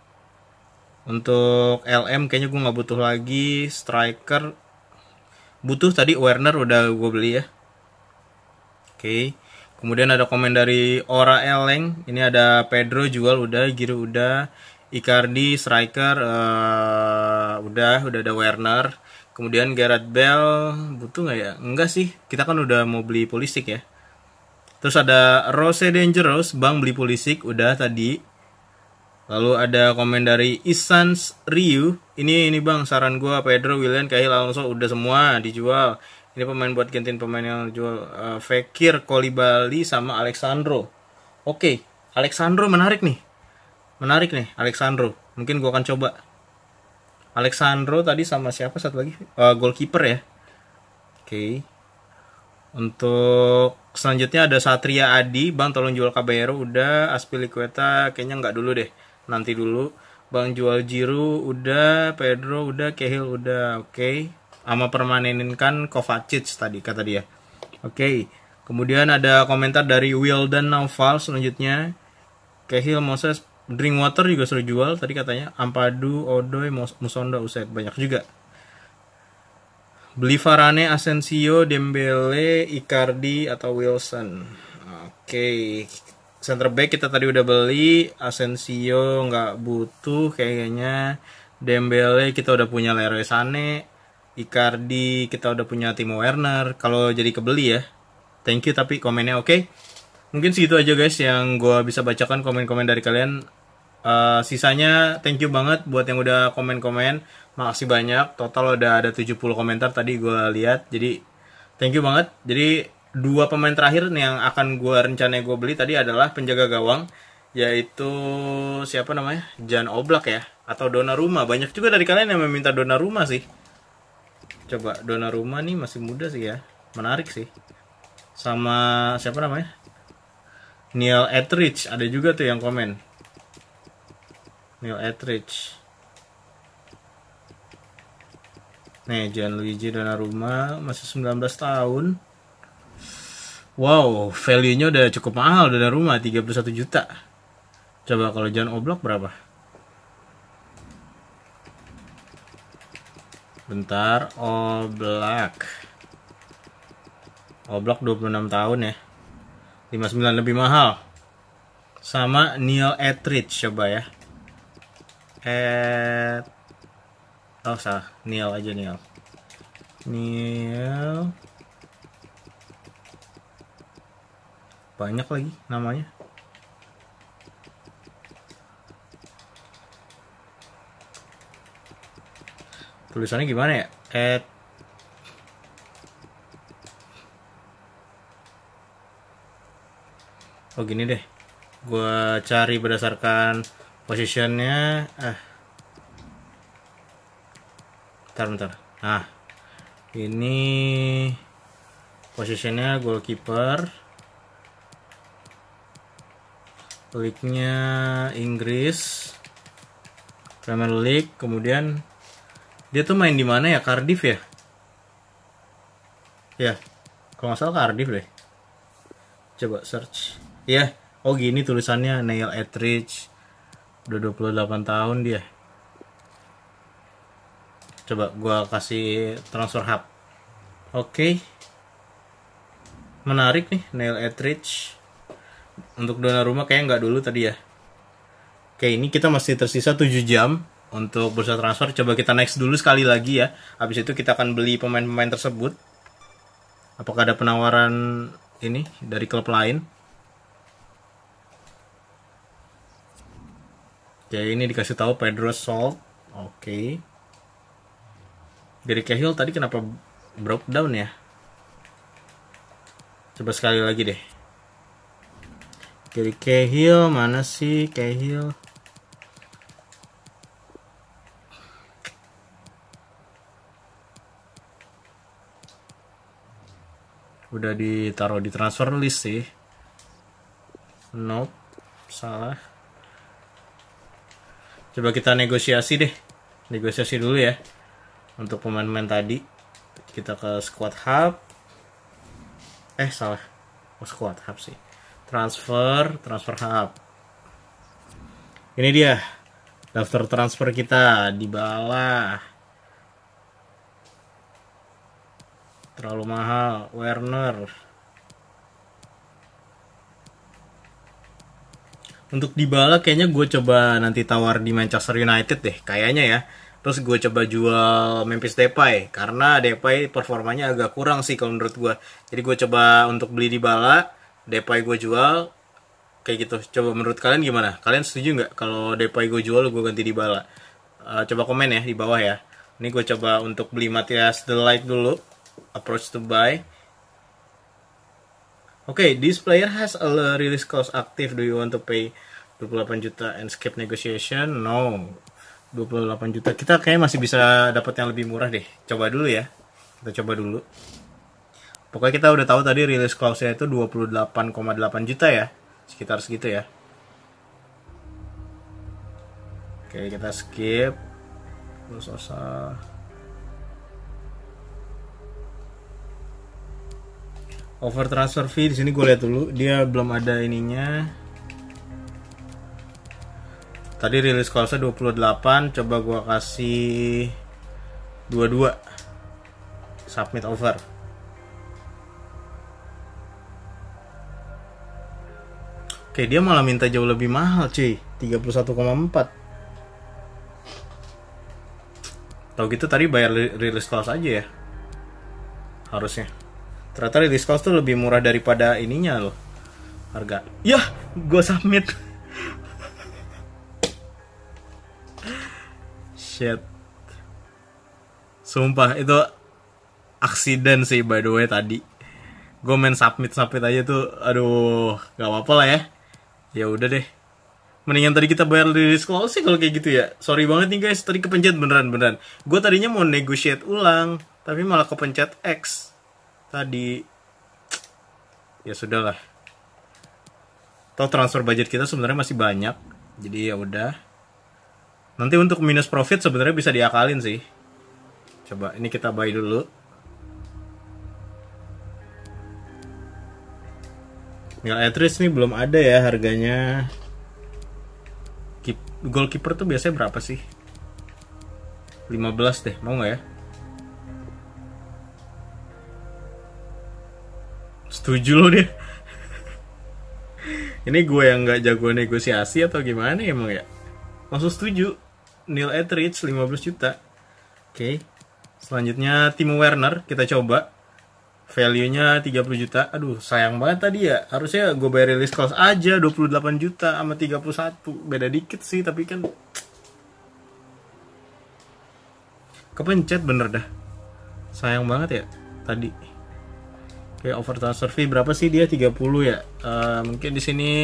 Untuk L M kayaknya gue nggak butuh lagi. Striker butuh tadi, Werner udah gue beli ya. Oke. Okay. Kemudian ada komen dari Ora Eleng. Ini ada Pedro jual udah, Giroud udah, Icardi striker uh, udah, udah ada Werner. Kemudian Gareth Bale butuh nggak ya? Enggak sih, kita kan udah mau beli Pulisic ya. Terus ada Rose Dangerous, bang beli Pulisic udah tadi. Lalu ada komen dari Isans Ryu. Ini ini bang saran gue, Pedro, Willian, Cahill, Alonso udah semua dijual. Ini pemain buat gantiin pemain yang jual. uh, Fekir, Koulibaly sama Alexandro. Oke, Alexandro menarik nih. Menarik nih, Alexandro. Mungkin gue akan coba. Alexandro tadi sama siapa satu lagi? Uh, goalkeeper ya. Oke. Okay. Untuk selanjutnya ada Satria Adi. Bang tolong jual Caballero udah. Azpilicueta kayaknya nggak dulu deh. Nanti dulu. Bang jual Giroud udah. Pedro udah. Cahill udah. Oke. Okay. Sama permaneninkan Kovacic tadi kata dia. Oke. Okay. Kemudian ada komentar dari Wildan Naufal selanjutnya. Cahill, Moses, Drinkwater juga suruh jual tadi katanya. Ampadu, Odoi, Musonda, Usaid banyak juga. Beli Varane, Asensio, Dembele, Icardi atau Wilson. Oke, okay. Center back kita tadi udah beli. Asensio nggak butuh kayaknya. Dembele kita udah punya Leroy Sané. Icardi kita udah punya Timo Werner. Kalau jadi kebeli ya. Thank you tapi komennya oke. Okay. Mungkin segitu aja guys yang gue bisa bacakan komen-komen dari kalian. Uh, sisanya thank you banget buat yang udah komen-komen. Makasih banyak. Total udah ada tujuh puluh komentar tadi gue lihat. Jadi thank you banget. Jadi dua pemain terakhir nih yang akan gue rencananya gue beli tadi adalah penjaga gawang, yaitu siapa namanya? Jan Oblak ya, atau Donnarumma. Banyak juga dari kalian yang meminta Donnarumma sih. Coba Donnarumma nih masih muda sih ya. Menarik sih. Sama siapa namanya? Neil Etheridge ada juga tuh yang komen. Neil Etheridge. Nih, Gianluigi Donnarumma masih sembilan belas tahun. Wow, value-nya udah cukup mahal Donnarumma, tiga puluh satu juta. Coba kalau Jan Oblak berapa? Bentar, Oblak. Oblak dua puluh enam tahun ya. lima puluh sembilan lebih mahal. Sama Neil Etheridge coba ya. Et Oh salah, Neil aja Neil. Neil. Banyak lagi namanya. Tulisannya gimana ya? Et Oh gini deh. Gua cari berdasarkan positionnya. Ah. Bentar, bentar. Nah, ini posisinya goalkeeper. League-nya Inggris, Premier League, kemudian dia tuh main di mana ya? Cardiff ya? Ya, kalau nggak salah Cardiff deh. Coba search. Ya, oh gini tulisannya, Neil Etheridge, udah dua puluh delapan tahun dia. Coba gua kasih transfer hub. Oke, menarik nih Neil Etheridge. Untuk Donnarumma kayak nggak dulu tadi ya. Oke, ini kita masih tersisa tujuh jam untuk bursa transfer. Coba kita next dulu sekali lagi ya. Habis itu kita akan beli pemain-pemain tersebut. Apakah ada penawaran ini dari klub lain? Oke, ini dikasih tahu Pedro Salt. Oke. Dari Cahill tadi kenapa broke down ya? Coba sekali lagi deh. Dari Cahill, mana sih Cahill? Udah ditaruh di transfer list sih. Nope, salah. Coba kita negosiasi deh. Negosiasi dulu ya. Untuk pemain-pemain tadi. Kita ke squad hub. Eh salah. Oh, squad hub sih. Transfer, transfer hub. Ini dia. Daftar transfer kita. Dybala. Terlalu mahal. Werner. Untuk Dybala kayaknya gue coba nanti tawar di Manchester United deh. Kayaknya ya. Terus gue coba jual Memphis Depay. Karena Depay performanya agak kurang sih kalau menurut gue. Jadi gue coba untuk beli Dybala. Depay gue jual. Kayak gitu. Coba menurut kalian gimana? Kalian setuju nggak kalau Depay gue jual gue ganti Dybala? Uh, coba komen ya di bawah ya. Ini gue coba untuk beli Matthias De Ligt dulu. Approach to buy. Okay, this player has a release clause active. Do you want to pay dua puluh delapan juta and skip negotiation? No. dua puluh delapan juta. Kita kayaknya masih bisa dapat yang lebih murah deh. Coba dulu ya. Kita coba dulu. Pokoknya kita udah tahu tadi release clause-nya itu dua puluh delapan koma delapan juta ya. Sekitar segitu ya. Oke, kita skip. Terus usah. Over transfer fee di sini gue lihat dulu, dia belum ada ininya. Tadi rilis clause-nya dua puluh delapan, coba gue kasih dua puluh dua. Submit over. Oke, dia malah minta jauh lebih mahal, cuy. tiga puluh satu koma empat. Tahu gitu tadi bayar rilis clause aja ya. Harusnya. Ternyata release cost tuh lebih murah daripada ininya loh. Harga. Yah, gue submit. Shit. Sumpah itu aksiden sih by the way tadi. Gue main submit submit aja tuh, aduh, gak apa-apa lah ya. Ya udah deh. Mendingan tadi kita bayar release cost sih kalau kayak gitu ya. Sorry banget nih guys, tadi kepencet beneran beneran. Gue tadinya mau negotiate ulang, tapi malah kepencet X. Tadi ya sudahlah. Toh transfer budget kita sebenarnya masih banyak. Jadi ya udah. Nanti untuk minus profit sebenarnya bisa diakalin sih. Coba ini kita buy dulu. Neil Etheridge nih belum ada ya harganya. Keep, goalkeeper tuh biasanya berapa sih? lima belas deh, mau nggak ya? Setuju loh dia. Ini gue yang gak jago negosiasi atau gimana emang ya? Langsung setuju. Neil Etheridge lima belas juta. Oke. Okay. Selanjutnya Timo Werner kita coba. Value-nya tiga puluh juta. Aduh, sayang banget tadi ya. Harusnya gue bayar release cost aja dua puluh delapan juta sama tiga puluh satu. Beda dikit sih, tapi kan kepencet bener dah. Sayang banget ya tadi. Oke, over transfer fee berapa sih dia? tiga puluh ya. Uh, mungkin di sini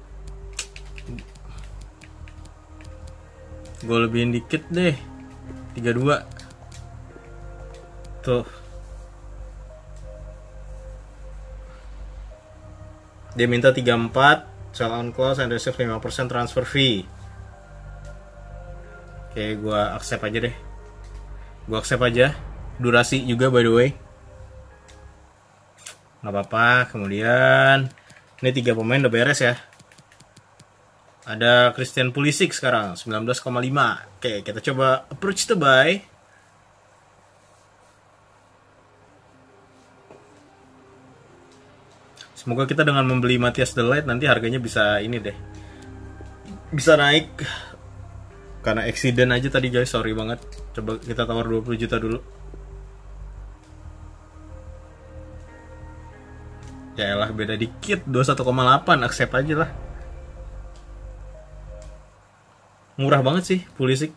gue lebihin dikit deh. tiga puluh dua. Tuh. Dia minta tiga puluh empat. Sell on close and receive lima persen transfer fee. Oke, gua accept aja deh. Gua accept aja. Durasi juga by the way. Nggak apa-apa. Kemudian ini tiga pemain udah beres ya. Ada Christian Pulisic sekarang sembilan belas koma lima. Oke, kita coba approach to buy. Semoga kita dengan membeli Matthias De Ligt nanti harganya bisa ini deh. Bisa naik. Karena accident aja tadi guys, sorry banget. Coba kita tawar dua puluh juta dulu. Ya elah, beda dikit, dua puluh satu koma delapan, accept aja lah. Murah banget sih Pulisic.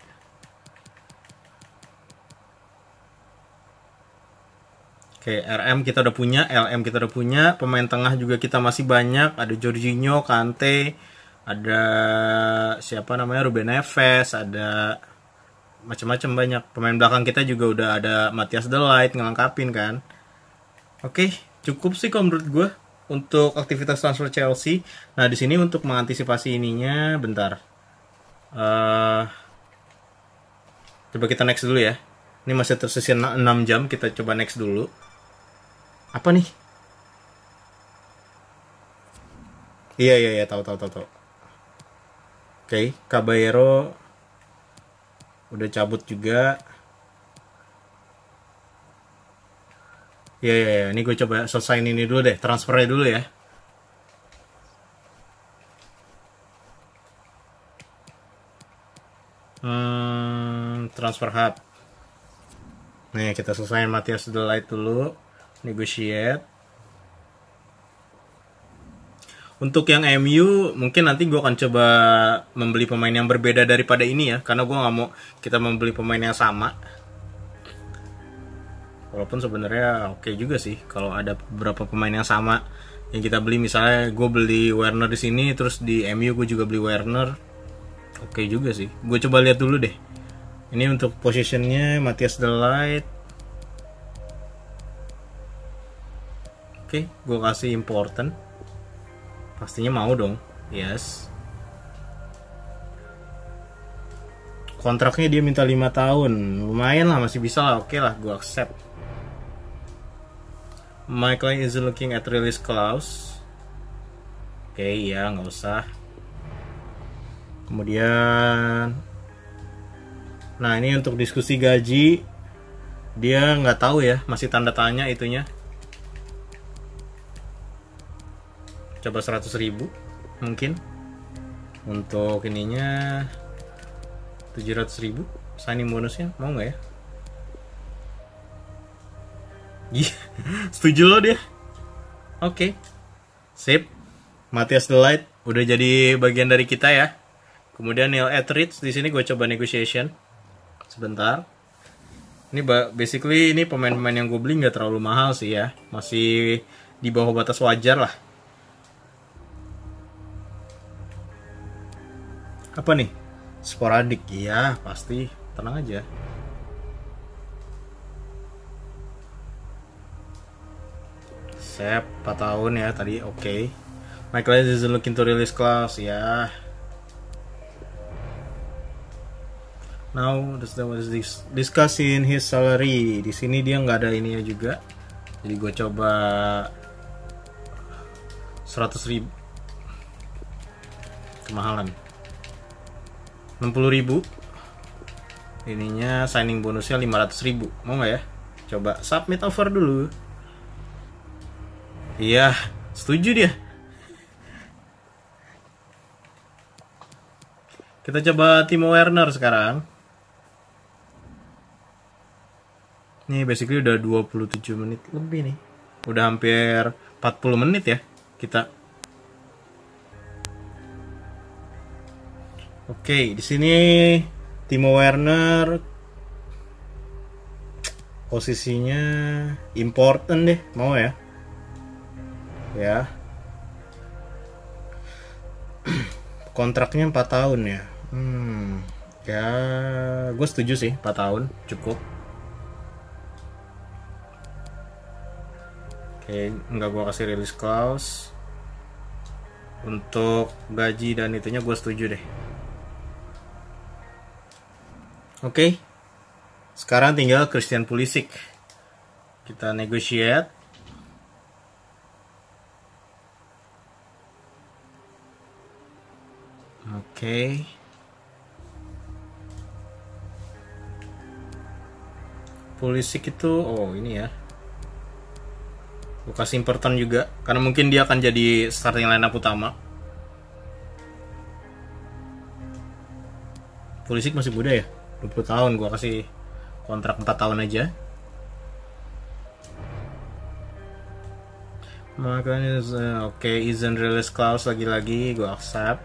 Oke, R M kita udah punya, L M kita udah punya, pemain tengah juga kita masih banyak, ada Jorginho, Kante, ada siapa namanya, Ruben Neves, ada macam-macam banyak. Pemain belakang kita juga udah ada Matthias De Ligt ngelengkapin kan. Oke, cukup sih kalau menurut gue untuk aktivitas transfer Chelsea. Nah, di sini untuk mengantisipasi ininya, bentar. Uh, coba kita next dulu ya. Ini masih tersisa enam jam, kita coba next dulu. Apa nih? Iya iya iya, tahu tahu tahu tahu. Oke, Caballero udah cabut juga. Iya iya iya, ini gue coba selesain ini dulu deh, transfernya dulu ya. Hmm, transfer hub. Nih, kita selesaiin Matthias De Ligt dulu. Negotiate. Untuk yang M U mungkin nanti gue akan coba membeli pemain yang berbeda daripada ini ya, karena gue nggak mau kita membeli pemain yang sama. Walaupun sebenarnya oke okay juga sih kalau ada beberapa pemain yang sama yang kita beli. Misalnya gue beli Werner di sini, terus di M U gue juga beli Werner, oke okay juga sih. Gue coba lihat dulu deh. Ini untuk positionnya Matthias De Ligt. Oke, okay, gue kasih important. Pastinya mau dong. Yes. Kontraknya dia minta lima tahun. Lumayan lah, masih bisa lah. Oke okay lah, gue accept. My client is looking at release clause. Oke, okay, ya nggak usah. Kemudian, nah ini untuk diskusi gaji, dia nggak tahu ya, masih tanda tanya itunya. Coba seratus ribu mungkin. Untuk ininya tujuh ratus ribu signing bonusnya, mau nggak ya? Iya, setuju lo dia. Oke, okay. Sip. Matthias De Ligt udah jadi bagian dari kita ya. Kemudian Neil Etheridge di sini gue coba negotiation sebentar. Ini basically ini pemain-pemain yang gue beli nggak terlalu mahal sih ya, masih di bawah batas wajar lah. Apa nih? Sporadik, iya pasti, tenang aja. Sep, empat tahun ya tadi, oke. Okay. Michael is looking to release clause ya. Now, this was discussing his salary. Di sini dia nggak ada ininya juga. Jadi gue coba seratus ribu. Kemahalan. enam puluh ribu. Ininya signing bonusnya lima ratus ribu. Mau nggak ya? Coba submit offer dulu. Iya, setuju dia. Kita coba Timo Werner sekarang. Nih basically udah dua puluh tujuh menit lebih nih. Udah hampir empat puluh menit ya kita. Oke, di sini Timo Werner posisinya important deh, mau ya? Ya. Kontraknya empat tahun ya. Hmm, ya gue setuju sih, empat tahun cukup. Oke, enggak gue kasih release clause. Untuk gaji dan itunya gue setuju deh. Oke, sekarang tinggal Christian Pulisic. Kita negotiate. Oke. Pulisic itu, oh ini ya. Lucas Imperton juga, karena mungkin dia akan jadi starting lineup utama. Pulisic masih muda ya, dua puluh tahun, gua kasih kontrak empat tahun aja. Makanya uh, oke, okay, isn't release clause lagi-lagi gua accept.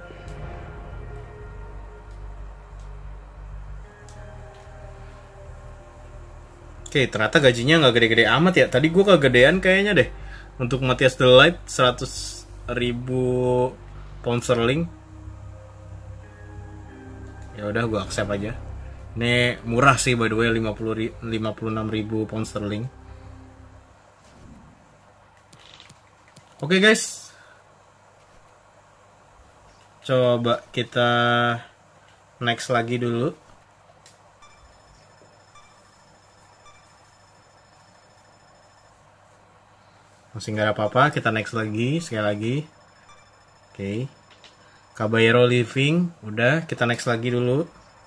Oke, okay, ternyata gajinya nggak gede-gede amat ya. Tadi gue kegedean kayaknya deh. Untuk Matthias De Ligt seratus ribu pound sterling. Ya udah, gue accept aja. Ini murah sih by the way, lima puluh enam ribu pound sterling. Oke okay, guys. Coba kita next lagi dulu. Masih nggak ada apa-apa, kita next lagi, sekali lagi. Oke, okay. Caballero living, udah, kita next lagi dulu.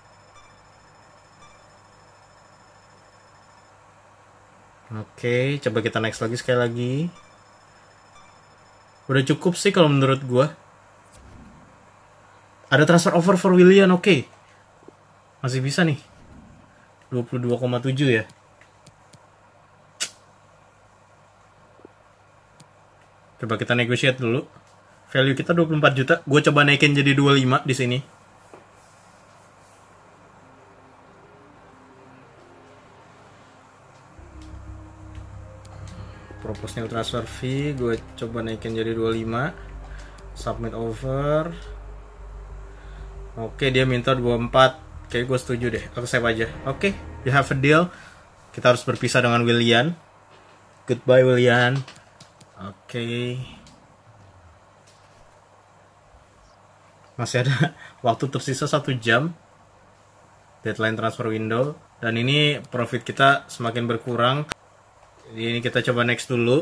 Oke, okay, coba kita next lagi sekali lagi. Udah cukup sih kalau menurut gua. Ada transfer offer for Willian, oke. Okay. Masih bisa nih. dua puluh dua koma tujuh ya. Coba kita negotiate dulu. Value kita dua puluh empat juta. Gue coba naikin jadi dua puluh lima di sini. Propose new transfer fee, gue coba naikin jadi dua puluh lima. Submit over. Oke, dia minta dua puluh empat. Oke, gue setuju deh. Aku save aja. Oke, we have a deal. Kita harus berpisah dengan Willian. Goodbye Willian. Oke, okay. Masih ada waktu tersisa satu jam deadline transfer window, dan ini profit kita semakin berkurang. Ini kita coba next dulu.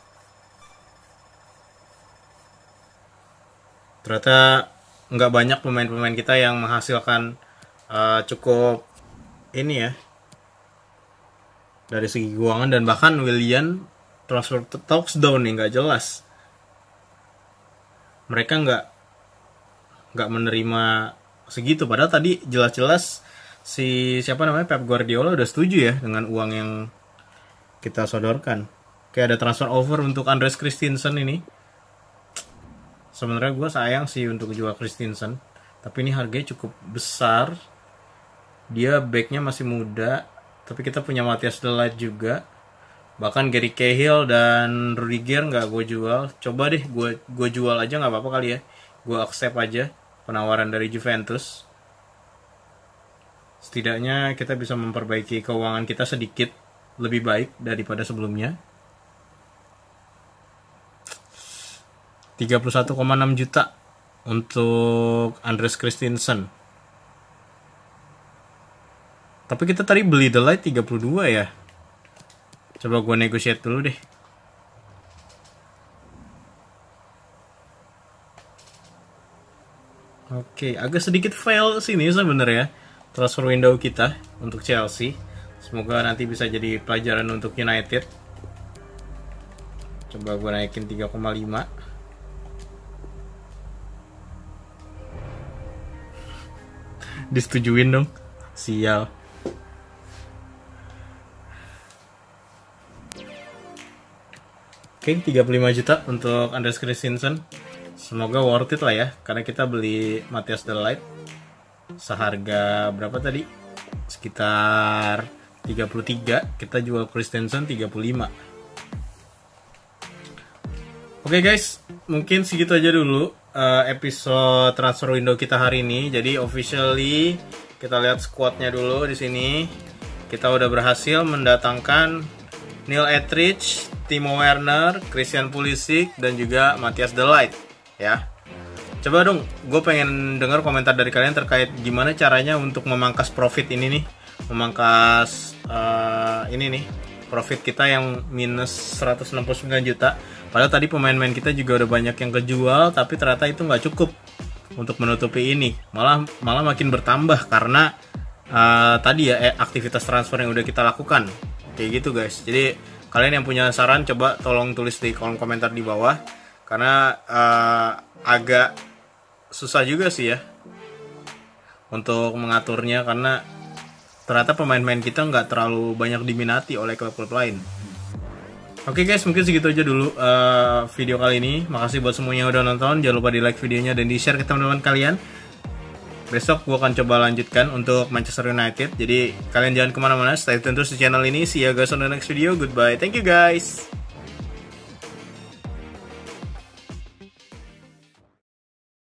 Ternyata nggak banyak pemain-pemain kita yang menghasilkan uh, cukup ini ya dari segi keuangan, dan bahkan Willian transfer talks down nih, nggak jelas. Mereka nggak nggak menerima segitu, padahal tadi jelas-jelas si siapa namanya Pep Guardiola udah setuju ya dengan uang yang kita sodorkan. Kayak ada transfer over untuk Andreas Christensen ini. Sebenarnya gue sayang sih untuk jual Christensen, tapi ini harganya cukup besar. Dia backnya masih muda, tapi kita punya Matthias De Ligt juga. Bahkan Gary Cahill dan Rudiger nggak gue jual. Coba deh gue gue jual aja, nggak apa-apa kali ya. Gue accept aja penawaran dari Juventus. Setidaknya kita bisa memperbaiki keuangan kita sedikit lebih baik daripada sebelumnya. tiga puluh satu koma enam juta untuk Andreas Christensen. Tapi kita tadi beli The Ligt tiga puluh dua ya. Coba gue negotiate dulu deh. Oke, agak sedikit fail sini sebenarnya transfer window kita untuk Chelsea. Semoga nanti bisa jadi pelajaran untuk United. Coba gue naikin tiga koma lima. Disetujuin dong. Sial. Oke, okay, tiga puluh lima juta untuk Andreas Christensen. Semoga worth it lah ya, karena kita beli Matthias De Ligt seharga berapa tadi? Sekitar tiga puluh tiga, kita jual Christensen tiga puluh lima. Oke okay guys, mungkin segitu aja dulu uh, episode transfer window kita hari ini. Jadi officially kita lihat squadnya dulu di sini. Kita udah berhasil mendatangkan Neil Etheridge, Timo Werner, Christian Pulisic, dan juga Matthias De Ligt ya. Coba dong, gue pengen dengar komentar dari kalian terkait gimana caranya untuk memangkas profit ini nih, memangkas uh, ini nih profit kita yang minus seratus enam puluh sembilan juta. Padahal tadi pemain-pemain kita juga udah banyak yang kejual, tapi ternyata itu nggak cukup untuk menutupi ini. Malah malah makin bertambah karena uh, tadi ya eh, aktivitas transfer yang udah kita lakukan. Kayak gitu guys. Jadi kalian yang punya saran coba tolong tulis di kolom komentar di bawah, karena uh, agak susah juga sih ya untuk mengaturnya, karena ternyata pemain-pemain kita nggak terlalu banyak diminati oleh klub-klub lain. Oke guys, mungkin segitu aja dulu uh, video kali ini. Makasih buat semuanya yang udah nonton. Jangan lupa di like videonya dan di share ke teman-teman kalian. Besok gue akan coba lanjutkan untuk Manchester United. Jadi kalian jangan kemana-mana, stay tune terus di channel ini. See you guys on the next video. Goodbye, thank you guys.